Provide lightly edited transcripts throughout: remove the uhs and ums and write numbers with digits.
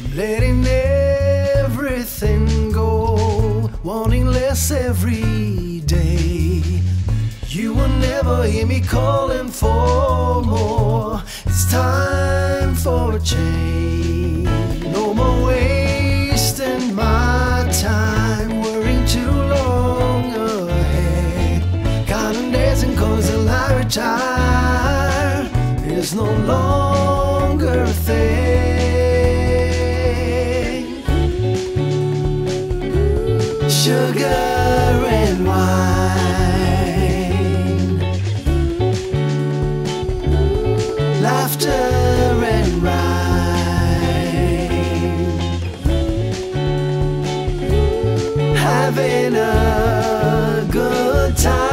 letting everything go, wanting less every day. You will never hear me calling for more. It's time for a change. No more wasting my time, worrying too long ahead. Counting days and cause till I retire is no longer a thing. Sugar and wine, laughter and rhyme, having a good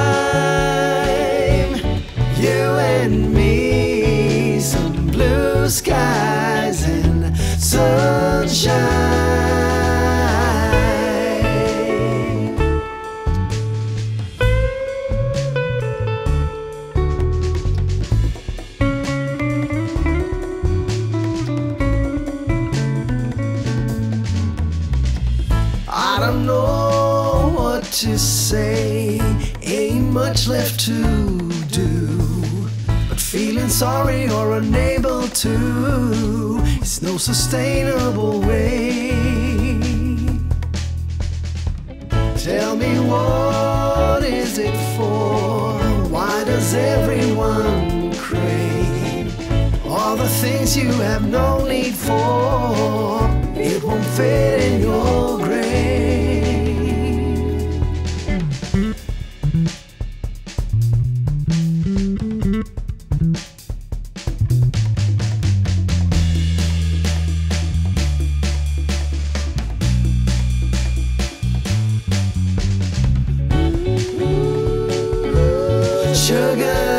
time, you and me, some blue skies and sunshine. I don't know what to say, ain't much left to do, but feeling sorry or unable to is no sustainable way. Tell me, what is it for? Why does everyone crave all the things you have no need for? It won't fit in your grave. Sugar